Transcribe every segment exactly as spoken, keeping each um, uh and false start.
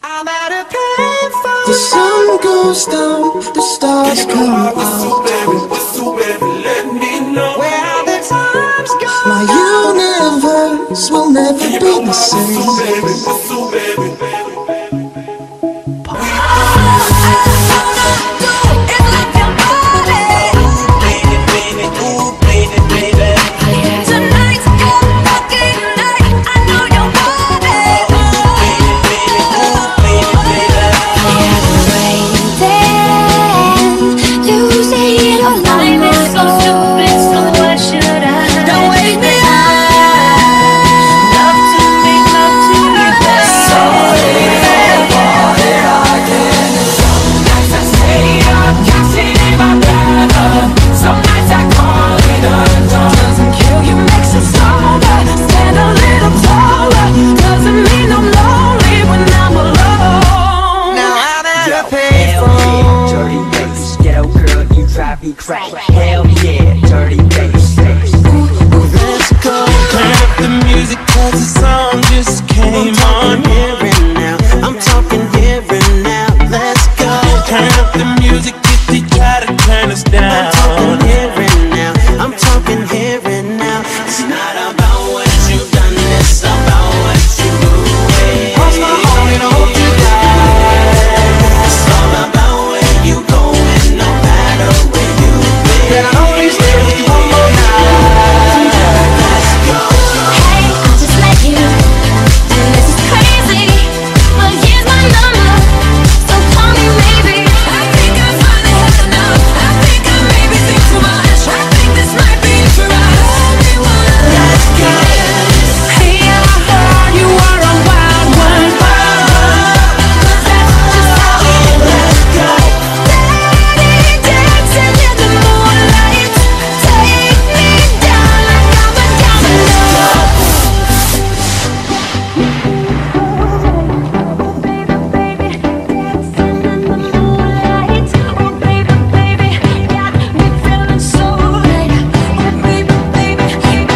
I'm at a payphone. The sun goes down, the stars come out. Whistle, baby, whistle, baby, let me know Where the times go. My universe will never be the same. whistle, baby, whistle, baby. Crack. Hell yeah, dirty bass. Let's go. Turn up the music cause the song just came on. Here and now, I'm talking here and now. Let's go. Turn up the music if they try to turn us down. I'm talking here and now, I'm talking here and now. It's not about what you've done, it's about what you do. Cross my heart and hope you die. It's all about where you going, no matter where you been. Can I only stay with you one more night? Let's go. Hey, I just met you, and this is crazy, but here's my number, so call me maybe. I think I finally had enough. I think I maybe think too much. I think this might be for us. Let's go. Hey, I heard you were a wild one. 'Cause that's just how it Let's go. Steady dancing in the moonlight. Take me down like I'm a domino. Baby, baby, dancing in the moonlight. Oh, baby, baby, got me feeling so right. Oh, baby, baby.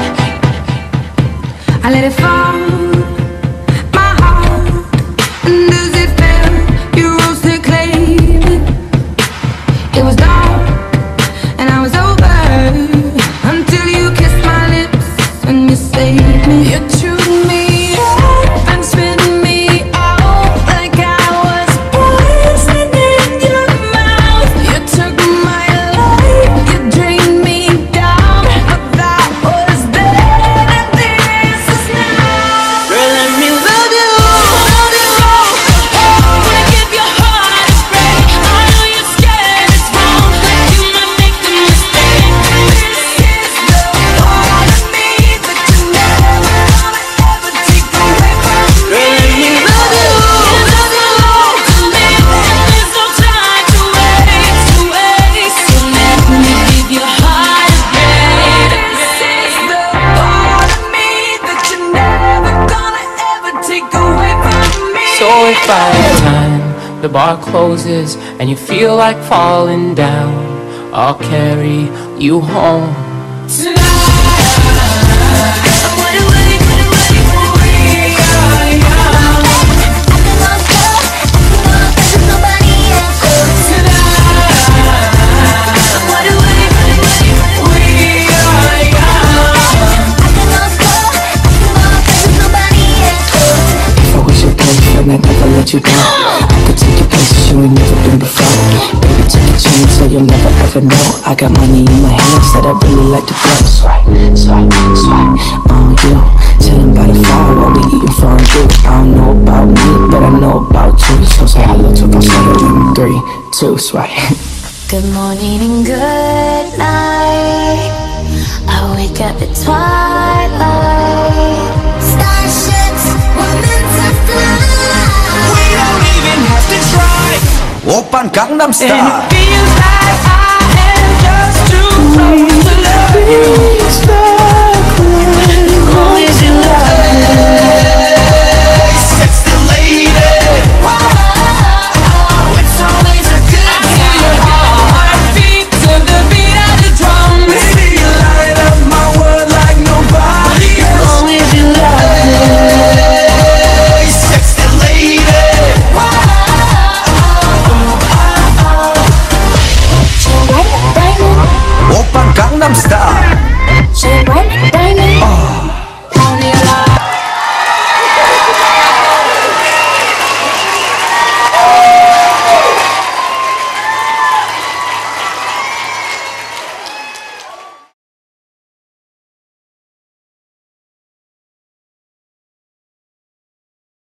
I let it fall, my heart. And does it feel you rose to claim it? It was dark and I was over until you kissed my lips and you saved me. You chewed me up and spit me out like I was poison in your mouth. You took my life, you drained me down, but that was then and this is now. Girl, let me love you. Love you, oh, wanna give your heart a break. I know you're scared it's wrong, but you might make a mistake. This is the part of me that you never gonna ever take away from me. Girl, let me love you. There's nothing left to live, and there's no time to waste, to waste. So let me give your heart a break. This is the part of me that you're never gonna ever take away from me. So if by the time the bar closes and you feel like falling down, I'll carry you home. If I was your boyfriend, I'd never let you go. I could take you places you ain't never been before. Baby, take a chance so you'll never ever know. I got money in my hands that I really like to blow. Swipe, swipe, swipe on you. Chillin' by the fire while we eating fondue. I don't know about me, but I know about you. So say hello to falsetto in three, two, swipe. Good morning and good night. I wake up at twilight. Starships were meant to fly. We don't even have to try. Open Gangnam And Style. it feels like I am just too close to love you. As long as you love me. Sexy lady. Oh, it's always a good time. My feet to the beat of the drum. Baby, you light up my world like nobody else. As long as you love me. Sexy lady. I'm stuck.